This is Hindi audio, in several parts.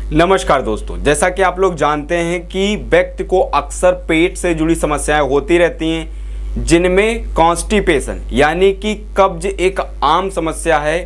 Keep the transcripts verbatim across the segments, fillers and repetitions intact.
नमस्कार दोस्तों, जैसा कि आप लोग जानते हैं कि व्यक्ति को अक्सर पेट से जुड़ी समस्याएं होती रहती हैं, जिनमें कॉन्स्टिपेशन यानी कि कब्ज एक आम समस्या है।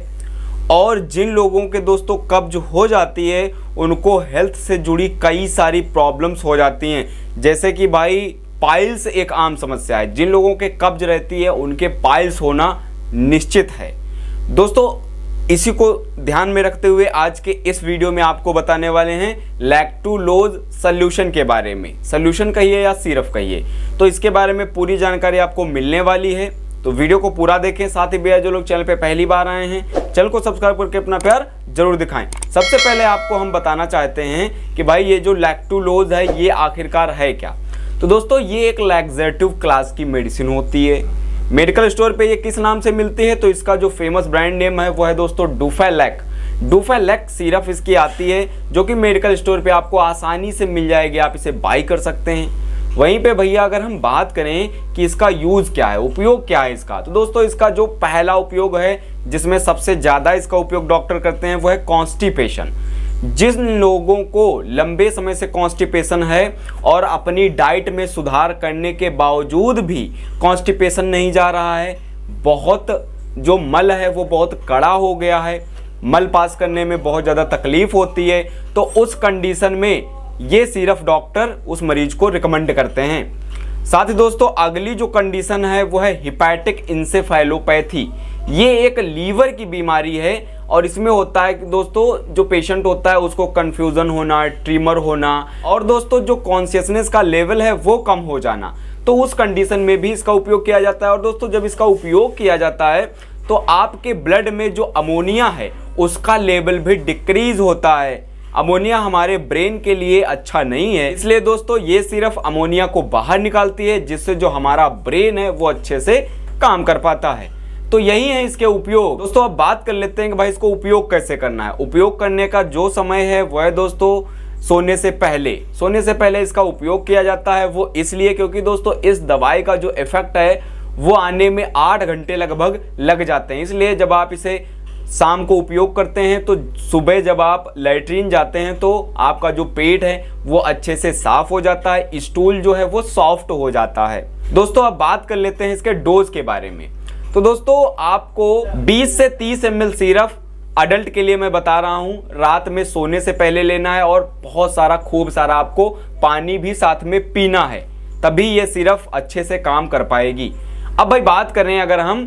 और जिन लोगों के दोस्तों कब्ज हो जाती है उनको हेल्थ से जुड़ी कई सारी प्रॉब्लम्स हो जाती हैं, जैसे कि भाई पाइल्स एक आम समस्या है। जिन लोगों के कब्ज रहती है उनके पाइल्स होना निश्चित है। दोस्तों इसी को ध्यान में रखते हुए आज के इस वीडियो में आपको बताने वाले हैं लैक्टुलोज सॉल्यूशन के बारे में। सॉल्यूशन कहिए या सिरप कहिए, तो इसके बारे में पूरी जानकारी आपको मिलने वाली है, तो वीडियो को पूरा देखें। साथ ही भैया जो लोग चैनल पे पहली बार आए हैं चैनल को सब्सक्राइब करके अपना प्यार जरूर दिखाएं। सबसे पहले आपको हम बताना चाहते हैं कि भाई ये जो लैक्टुलोज है ये आखिरकार है क्या। तो दोस्तों ये एक लैक्सेटिव क्लास की मेडिसिन होती है। मेडिकल स्टोर पे ये किस नाम से मिलती है, तो इसका जो फेमस ब्रांड नेम है वो है दोस्तों डुफेलैक। डुफेलैक सिरप इसकी आती है, जो कि मेडिकल स्टोर पे आपको आसानी से मिल जाएगी, आप इसे बाई कर सकते हैं। वहीं पे भैया अगर हम बात करें कि इसका यूज़ क्या है, उपयोग क्या है इसका, तो दोस्तों इसका जो पहला उपयोग है जिसमें सबसे ज़्यादा इसका उपयोग डॉक्टर करते हैं वो है कॉन्स्टिपेशन। जिन लोगों को लंबे समय से कॉन्स्टिपेशन है और अपनी डाइट में सुधार करने के बावजूद भी कॉन्स्टिपेशन नहीं जा रहा है, बहुत जो मल है वो बहुत कड़ा हो गया है, मल पास करने में बहुत ज़्यादा तकलीफ होती है, तो उस कंडीशन में ये सिरप डॉक्टर उस मरीज को रिकमेंड करते हैं। साथ ही दोस्तों अगली जो कंडीशन है वो है हिपैटिक इंसेफेलोपैथी। ये एक लीवर की बीमारी है और इसमें होता है कि दोस्तों जो पेशेंट होता है उसको कंफ्यूजन होना, ट्रिमर होना और दोस्तों जो कॉन्शियसनेस का लेवल है वो कम हो जाना, तो उस कंडीशन में भी इसका उपयोग किया जाता है। और दोस्तों जब इसका उपयोग किया जाता है तो आपके ब्लड में जो अमोनिया है उसका लेवल भी डिक्रीज होता है। अमोनिया हमारे ब्रेन के लिए अच्छा नहीं है, इसलिए दोस्तों ये सिर्फ अमोनिया को बाहर निकालती है, जिससे जो हमारा ब्रेन है वो अच्छे से काम कर पाता है। तो यही है इसके उपयोग। दोस्तों अब बात कर लेते हैं कि भाई इसको उपयोग कैसे करना है। उपयोग करने का जो समय है वह है दोस्तों सोने से पहले। सोने से पहले इसका उपयोग किया जाता है, वो इसलिए क्योंकि दोस्तों इस दवाई का जो इफेक्ट है वो आने में आठ घंटे लगभग लग जाते हैं। इसलिए जब आप इसे शाम को उपयोग करते हैं तो सुबह जब आप लैट्रीन जाते हैं तो आपका जो पेट है वो अच्छे से साफ हो जाता है, स्टूल जो है वो सॉफ्ट हो जाता है। दोस्तों अब बात कर लेते हैं इसके डोज के बारे में। तो दोस्तों आपको बीस से तीस एम एल सिरप अडल्ट के लिए मैं बता रहा हूँ रात में सोने से पहले लेना है, और बहुत सारा खूब सारा आपको पानी भी साथ में पीना है, तभी ये सिरप अच्छे से काम कर पाएगी। अब भाई बात करें अगर हम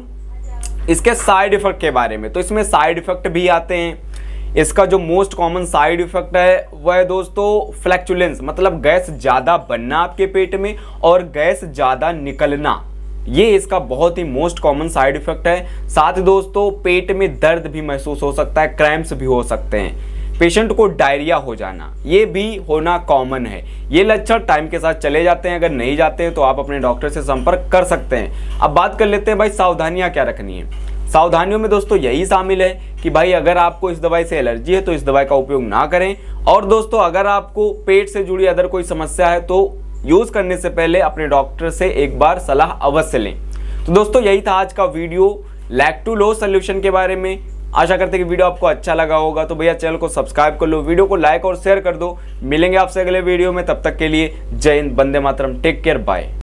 इसके साइड इफेक्ट के बारे में, तो इसमें साइड इफेक्ट भी आते हैं। इसका जो मोस्ट कॉमन साइड इफेक्ट है वह है दोस्तों फ्लैक्चुलेंस, मतलब गैस ज़्यादा बनना आपके पेट में और गैस ज़्यादा निकलना, ये इसका बहुत ही मोस्ट कॉमन साइड इफेक्ट है। साथ ही दोस्तों पेट में दर्द भी महसूस हो सकता है, क्रैम्प्स भी हो सकते हैं, पेशेंट को डायरिया हो जाना ये भी होना कॉमन है। ये लक्षण टाइम के साथ चले जाते हैं, अगर नहीं जाते हैं तो आप अपने डॉक्टर से संपर्क कर सकते हैं। अब बात कर लेते हैं भाई सावधानियां क्या रखनी है। सावधानियों में दोस्तों यही शामिल है कि भाई अगर आपको इस दवाई से एलर्जी है तो इस दवाई का उपयोग ना करें, और दोस्तों अगर आपको पेट से जुड़ी अदर कोई समस्या है तो यूज करने से पहले अपने डॉक्टर से एक बार सलाह अवश्य लें। तो दोस्तों यही था आज का वीडियो लैक्टुलोज सॉल्यूशन के बारे में। आशा करते हैं कि वीडियो आपको अच्छा लगा होगा, तो भैया चैनल को सब्सक्राइब कर लो, वीडियो को लाइक और शेयर कर दो। मिलेंगे आपसे अगले वीडियो में, तब तक के लिए जय हिंद, वंदे मातरम, टेक केयर, बाय।